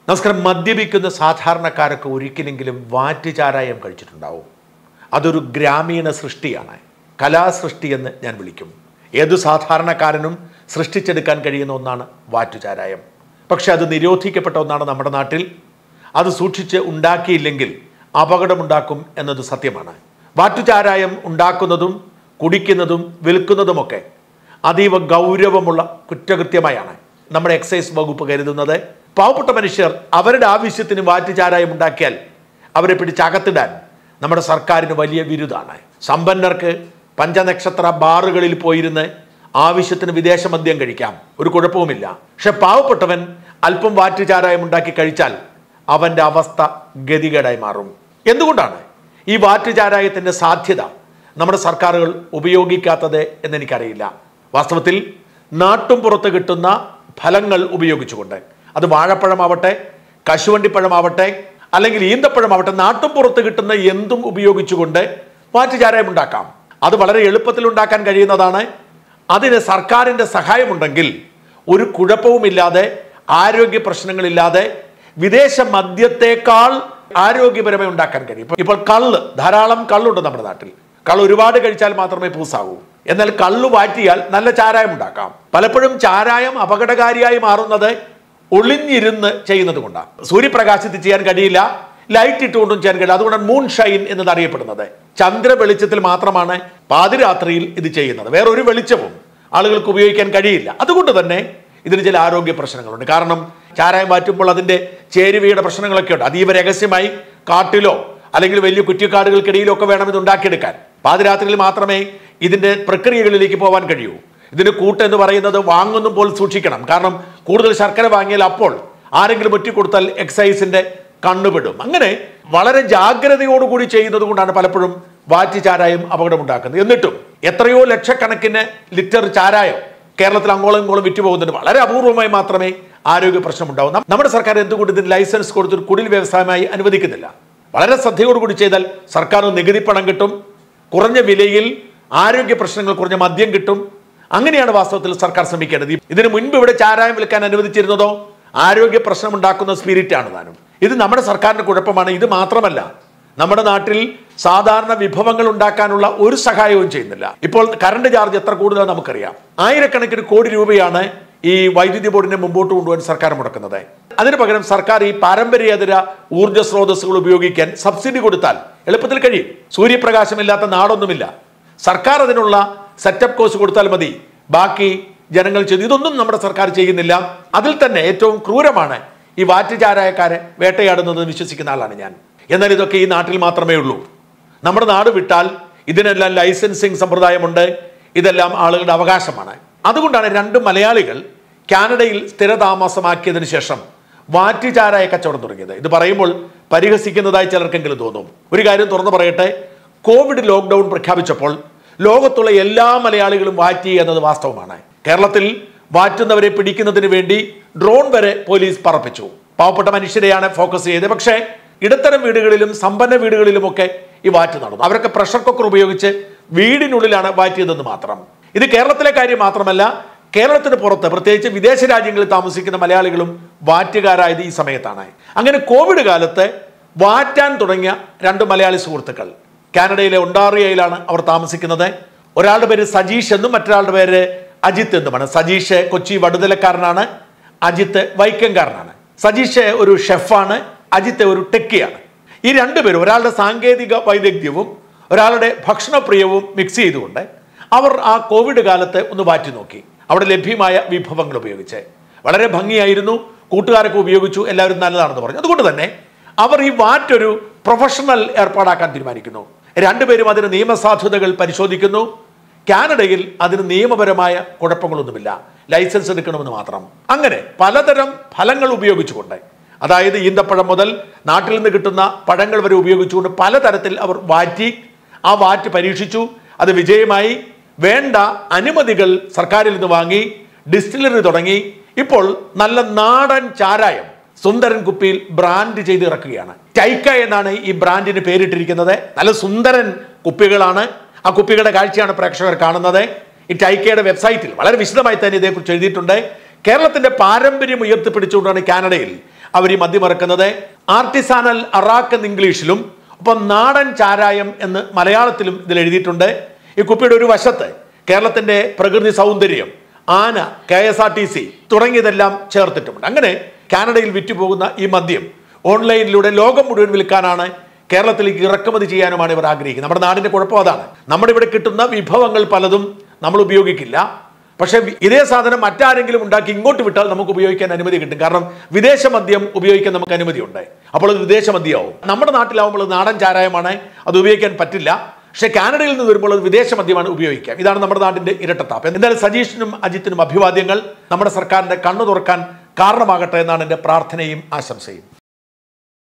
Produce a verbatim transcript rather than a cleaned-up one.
നമസ്കാരം. മദ്യപിക്കുന്ന സാധാരണക്കാരൊക്കെ ഒരിക്കലെങ്കിലും വാറ്റ് ചാരായം കഴിച്ചിട്ടുണ്ടാവും. അതൊരു ഗ്രാമീണ സൃഷ്ടിയാണ്, കലാസൃഷ്ടി എന്ന് ഞാൻ വിളിക്കും. ഏതു സാധാരണക്കാരനും സൃഷ്ടിച്ചെടുക്കാൻ കഴിയുന്ന ഒന്നാണ് വാറ്റുചാരായം. പക്ഷെ അത് നിരോധിക്കപ്പെട്ട ഒന്നാണ് നമ്മുടെ നാട്ടിൽ. അത് സൂക്ഷിച്ച് ഉണ്ടാക്കിയില്ലെങ്കിൽ അപകടമുണ്ടാക്കും എന്നത് സത്യമാണ്. വാറ്റുചാരായം ഉണ്ടാക്കുന്നതും കുടിക്കുന്നതും വിൽക്കുന്നതുമൊക്കെ അതീവ ഗൗരവമുള്ള കുറ്റകൃത്യമായാണ് നമ്മുടെ എക്സൈസ് വകുപ്പ് കരുതുന്നത്. പാവപ്പെട്ട മനുഷ്യർ അവരുടെ ആവശ്യത്തിന് വാറ്റുചാരായം ഉണ്ടാക്കിയാൽ അവരെ പിടിച്ചകത്തിടാൻ നമ്മുടെ സർക്കാരിന് വലിയ വിരുദാണ്. സമ്പന്നർക്ക് പഞ്ചനക്ഷത്ര ബാറുകളിൽ പോയിരുന്ന് ആവശ്യത്തിന് വിദേശ മദ്യം കഴിക്കാം, ഒരു കുഴപ്പവുമില്ല. പക്ഷെ പാവപ്പെട്ടവൻ അല്പം വാറ്റുചാരായം ഉണ്ടാക്കി കഴിച്ചാൽ അവൻ്റെ അവസ്ഥ ഗതികേടായി മാറും. എന്തുകൊണ്ടാണ് ഈ വാറ്റുചാരായത്തിൻ്റെ സാധ്യത നമ്മുടെ സർക്കാരുകൾ ഉപയോഗിക്കാത്തത് എന്നെനിക്കറിയില്ല. വാസ്തവത്തിൽ നാട്ടും പുറത്ത് കിട്ടുന്ന ഫലങ്ങൾ ഉപയോഗിച്ചുകൊണ്ട്, അത് വാഴപ്പഴമാവട്ടെ, കശുവണ്ടിപ്പഴമാവട്ടെ, അല്ലെങ്കിൽ ഈന്തപ്പഴമാവട്ടെ, നാട്ടും പുറത്ത് കിട്ടുന്ന എന്തും ഉപയോഗിച്ചുകൊണ്ട് വാറ്റുചാരായം ഉണ്ടാക്കാം. അത് വളരെ എളുപ്പത്തിൽ ഉണ്ടാക്കാൻ കഴിയുന്നതാണ്. അതിന് സർക്കാരിൻ്റെ സഹായമുണ്ടെങ്കിൽ ഒരു കുഴപ്പവുമില്ലാതെ, ആരോഗ്യ പ്രശ്നങ്ങളില്ലാതെ, വിദേശ മദ്യത്തേക്കാൾ ആരോഗ്യപരമായി ഉണ്ടാക്കാൻ കഴിയും. ഇപ്പോൾ കള്ള്, ധാരാളം കള്ളുണ്ട് നമ്മുടെ നാട്ടിൽ. കള്ള് ഒരുപാട് കഴിച്ചാൽ മാത്രമേ പൂസാവൂ. എന്നാൽ കള്ളു വാറ്റിയാൽ നല്ല ചാരായം ഉണ്ടാക്കാം. പലപ്പോഴും ചാരായം അപകടകാരിയായി മാറുന്നത് ഒളിഞ്ഞിരുന്ന് ചെയ്യുന്നത് കൊണ്ടാണ്. സൂര്യപ്രകാശത്തിൽ ചെയ്യാൻ കഴിയില്ല, ലൈറ്റ് ഇട്ടുകൊണ്ടും ചെയ്യാൻ കഴിയില്ല. അതുകൊണ്ടാണ് മൂൺ ഷൈൻ എന്നത് അറിയപ്പെടുന്നത്. ചന്ദ്ര വെളിച്ചത്തിൽ മാത്രമാണ് പാതിരാത്രിയിൽ ഇത് ചെയ്യുന്നത്. വേറൊരു വെളിച്ചവും ആളുകൾക്ക് ഉപയോഗിക്കാൻ കഴിയില്ല. അതുകൊണ്ട് തന്നെ ഇതിന് ചില ആരോഗ്യ പ്രശ്നങ്ങളുണ്ട്. കാരണം ചാരായം വാറ്റുമ്പോൾ അതിൻ്റെ ചേരുവയുടെ പ്രശ്നങ്ങളൊക്കെ ഉണ്ട്. അതീവ രഹസ്യമായി കാട്ടിലോ അല്ലെങ്കിൽ വലിയ കുറ്റിക്കാടുകൾക്കിടയിലോ ഒക്കെ വേണം ഇത് ഉണ്ടാക്കിയെടുക്കാൻ. പാതിരാത്രിയിൽ മാത്രമേ ഇതിൻ്റെ പ്രക്രിയകളിലേക്ക് പോകാൻ കഴിയൂ. ഇതിന് കൂട്ട് എന്ന് പറയുന്നത് വാങ്ങുന്നും പോൽ സൂക്ഷിക്കണം. കാരണം കൂടുതൽ ശർക്കര വാങ്ങിയാൽ അപ്പോൾ ആരെങ്കിലും ഒറ്റിക്കൊടുത്താൽ എക്സൈസിന്റെ കണ്ണുപെടും. അങ്ങനെ വളരെ ജാഗ്രതയോടുകൂടി ചെയ്യുന്നത് കൊണ്ടാണ് പലപ്പോഴും വാറ്റ് ചാരായം അപകടമുണ്ടാക്കുന്നത്. എന്നിട്ടും എത്രയോ ലക്ഷക്കണക്കിന് ലിറ്റർ ചാരായം കേരളത്തിൽ അങ്ങോളം ഇങ്ങോളം വിറ്റുപോകുന്നുണ്ട്. വളരെ അപൂർവമായി മാത്രമേ ആരോഗ്യ പ്രശ്നമുണ്ടാവും. നമ്മുടെ സർക്കാർ എന്തുകൊണ്ട് ഇതിന് ലൈസൻസ് കൊടുത്തൊരു കുടിൽ വ്യവസായമായി അനുവദിക്കുന്നില്ല? വളരെ ശ്രദ്ധയോടുകൂടി ചെയ്താൽ സർക്കാരിന് നികുതി പണം കിട്ടും, കുറഞ്ഞ വിലയിൽ ആരോഗ്യ പ്രശ്നങ്ങൾ കുറഞ്ഞ മദ്യം കിട്ടും. അങ്ങനെയാണ് വാസ്തവത്തിൽ സർക്കാർ ശ്രമിക്കേണ്ടത്. ഇതിനു മുൻപ് ഇവിടെ ചാരായം വിൽക്കാൻ അനുവദിച്ചിരുന്നതോ ആരോഗ്യ പ്രശ്നമുണ്ടാക്കുന്ന സ്പിരിറ്റാണ് താനും. ഇത് നമ്മുടെ സർക്കാരിന്റെ കുഴപ്പമാണ്. ഇത് മാത്രമല്ല, നമ്മുടെ നാട്ടിൽ സാധാരണ വിഭവങ്ങൾ ഉണ്ടാക്കാനുള്ള ഒരു സഹായവും ചെയ്യുന്നില്ല. ഇപ്പോൾ കറണ്ട് ചാർജ് എത്ര കൂടുതലാണ് നമുക്കറിയാം. ആയിരക്കണക്കിന് കോടി രൂപയാണ് ഈ വൈദ്യുതി ബോർഡിനെ മുമ്പോട്ട് കൊണ്ടുപോകാൻ സർക്കാർ മുടക്കുന്നത്. അതിന് പകരം സർക്കാർ ഈ പാരമ്പര്യേതര ഊർജ്ജ സ്രോതസ്സുകൾ ഉപയോഗിക്കാൻ സബ്സിഡി കൊടുത്താൽ എളുപ്പത്തിൽ കഴിയും. സൂര്യപ്രകാശമില്ലാത്ത നാടൊന്നുമില്ല. സർക്കാർ അതിനുള്ള സെറ്റപ്പ് കോഴ്സ് കൊടുത്താൽ മതി, ബാക്കി ജനങ്ങൾ ചെയ്തു. ഇതൊന്നും നമ്മുടെ സർക്കാർ ചെയ്യുന്നില്ല. അതിൽ തന്നെ ഏറ്റവും ക്രൂരമാണ് ഈ വാറ്റുചാരായക്കാരെ വേട്ടയാടുന്നത് വിശ്വസിക്കുന്ന ആളാണ് ഞാൻ. എന്നാൽ ഇതൊക്കെ ഈ നാട്ടിൽ മാത്രമേ ഉള്ളൂ. നമ്മുടെ നാട് വിട്ടാൽ ഇതിനെല്ലാം ലൈസൻസിങ് സമ്പ്രദായമുണ്ട്. ഇതെല്ലാം ആളുകളുടെ അവകാശമാണ്. അതുകൊണ്ടാണ് രണ്ട് മലയാളികൾ കാനഡയിൽ സ്ഥിരതാമസമാക്കിയതിനു ശേഷം വാറ്റുചാരായ കച്ചവടം തുടങ്ങിയത്. ഇത് പറയുമ്പോൾ പരിഹസിക്കുന്നതായി ചിലർക്കെങ്കിലും തോന്നും. ഒരു കാര്യം തുറന്നു പറയട്ടെ, കോവിഡ് ലോക്ക്ഡൗൺ പ്രഖ്യാപിച്ചപ്പോൾ ലോകത്തുള്ള എല്ലാ മലയാളികളും വാറ്റി എന്നത് വാസ്തവമാണ്. കേരളത്തിൽ വാറ്റുന്നവരെ പിടിക്കുന്നതിന് വേണ്ടി ഡ്രോൺ വരെ പോലീസ് പറപ്പിച്ചു. പാവപ്പെട്ട മനുഷ്യരെയാണ് ഫോക്കസ് ചെയ്തത്. പക്ഷേ ഇടത്തരം വീടുകളിലും സമ്പന്ന വീടുകളിലുമൊക്കെ ഈ വാറ്റ് നടന്നു. അവരൊക്കെ പ്രഷർ കുക്കർ ഉപയോഗിച്ച് വീടിനുള്ളിലാണ് വാറ്റിയതെന്ന് മാത്രം. ഇത് കേരളത്തിലെ കാര്യം മാത്രമല്ല, കേരളത്തിന് പുറത്ത് പ്രത്യേകിച്ച് വിദേശ രാജ്യങ്ങളിൽ താമസിക്കുന്ന മലയാളികളും വാറ്റുകാരായത് ഈ സമയത്താണ്. അങ്ങനെ കോവിഡ് കാലത്ത് വാറ്റാൻ തുടങ്ങിയ രണ്ട് മലയാളി സുഹൃത്തുക്കൾ കാനഡയിലെ ഒണ്ടാറിയയിലാണ് അവർ താമസിക്കുന്നത്. ഒരാളുടെ പേര് സജീഷ് എന്നും മറ്റൊരാളുടെ പേര് അജിത്ത് എന്നുമാണ്. സജീഷ് കൊച്ചി വടുതലക്കാരനാണ്, അജിത്ത് വൈക്കംകാരനാണ്. സജീഷ് ഒരു ഷെഫാണ്, അജിത്ത് ഒരു ടെക്കിയാണ്. ഈ രണ്ടുപേരും ഒരാളുടെ സാങ്കേതിക വൈദഗ്ധ്യവും ഒരാളുടെ ഭക്ഷണപ്രിയവും മിക്സ് ചെയ്തുകൊണ്ട് അവർ ആ കോവിഡ് കാലത്ത് ഒന്ന് വാറ്റി നോക്കി. അവിടെ ലഭ്യമായ വിഭവങ്ങൾ ഉപയോഗിച്ച് വളരെ ഭംഗിയായിരുന്നു. കൂട്ടുകാരൊക്കെ ഉപയോഗിച്ചു, എല്ലാവരും നല്ലതാണെന്ന് പറഞ്ഞു. അതുകൊണ്ട് തന്നെ അവർ ഈ വാറ്റൊരു പ്രൊഫഷണൽ ഏർപ്പാടാക്കാൻ തീരുമാനിക്കുന്നു. രണ്ടുപേരും അതിന് നിയമസാധുതകൾ പരിശോധിക്കുന്നു. കാനഡയിൽ അതിന് നിയമപരമായ കുഴപ്പങ്ങളൊന്നുമില്ല, ലൈസൻസ് എടുക്കണമെന്ന് മാത്രം. അങ്ങനെ പലതരം ഫലങ്ങൾ ഉപയോഗിച്ചുകൊണ്ട്, അതായത് ഈന്തപ്പഴം മുതൽ നാട്ടിൽ നിന്ന് കിട്ടുന്ന പഴങ്ങൾ വരെ ഉപയോഗിച്ചുകൊണ്ട് പലതരത്തിൽ അവർ വാറ്റി. ആ വാറ്റ് പരീക്ഷിച്ചു, അത് വിജയമായി. വേണ്ട അനുമതികൾ സർക്കാരിൽ നിന്ന് വാങ്ങി, ഡിസ്റ്റിലറി തുടങ്ങി. ഇപ്പോൾ നല്ല നാടൻ ചാരായം സുന്ദരൻ കുപ്പിയിൽ ബ്രാൻഡ് ചെയ്ത് ഇറക്കുകയാണ്. ടൈക്ക എന്നാണ് ഈ ബ്രാൻഡിന് പേരിട്ടിരിക്കുന്നത്. നല്ല സുന്ദരൻ കുപ്പികളാണ്. ആ കുപ്പികളുടെ കാഴ്ചയാണ് പ്രേക്ഷകർ കാണുന്നത്. ഈ ടൈക്കയുടെ വെബ്സൈറ്റിൽ വളരെ വിശദമായി തന്നെ ഇതേക്കുറിച്ച് എഴുതിയിട്ടുണ്ട്. കേരളത്തിന്റെ പാരമ്പര്യം ഉയർത്തിപ്പിടിച്ചുകൊണ്ടാണ് കാനഡയിൽ അവർ ഈ മദ്യം ഇറക്കുന്നത്. ആർട്ടിസാനൽ അറാക്ക് എന്ന് ഇംഗ്ലീഷിലും ഒപ്പം നാടൻ ചാരായം എന്ന് മലയാളത്തിലും ഇതിൽ എഴുതിയിട്ടുണ്ട്. ഈ കുപ്പിയുടെ ഒരു വശത്ത് കേരളത്തിൻ്റെ പ്രകൃതി സൗന്ദര്യം, ആന, K S R T C തുടങ്ങിയതെല്ലാം ചേർത്തിട്ടുമുണ്ട്. അങ്ങനെ കാനഡയിൽ വിറ്റുപോകുന്ന ഈ മദ്യം ഓൺലൈനിലൂടെ ലോകം മുഴുവൻ വിൽക്കാനാണ്, കേരളത്തിലേക്ക് ഇറക്കുമതി ചെയ്യാനുമാണ് ഇവർ ആഗ്രഹിക്കുന്നത്. നമ്മുടെ നാടിൻ്റെ കുഴപ്പം അതാണ്. നമ്മുടെ ഇവിടെ കിട്ടുന്ന വിഭവങ്ങൾ പലതും നമ്മൾ ഉപയോഗിക്കില്ല. പക്ഷേ ഇതേ സാധനം മറ്റാരെങ്കിലും ഉണ്ടാക്കി ഇങ്ങോട്ട് വിട്ടാൽ നമുക്ക് ഉപയോഗിക്കാൻ അനുമതി കിട്ടും. കാരണം വിദേശ മദ്യം ഉപയോഗിക്കാൻ നമുക്ക് അനുമതിയുണ്ട്. അപ്പോൾ അത് വിദേശ മദ്യമാവും. നമ്മുടെ നാട്ടിലാവുമ്പോൾ നാടൻ ചാരായമാണ്, അത് ഉപയോഗിക്കാൻ പറ്റില്ല. പക്ഷേ കാനഡയിൽ നിന്ന് വരുമ്പോൾ അത് വിദേശ മദ്യമാണ് ഉപയോഗിക്കാം. ഇതാണ് നമ്മുടെ നാടിൻ്റെ ഇരട്ടത്താപ്പ്. എന്തായാലും സജീഷിനും അജിത്തിനും അഭിവാദ്യങ്ങൾ. നമ്മുടെ സർക്കാരിൻ്റെ കണ്ണു തുറക്കാൻ കാരണമാകട്ടെ എന്നാണ് എൻ്റെ പ്രാർത്ഥനയും ആശംസയും.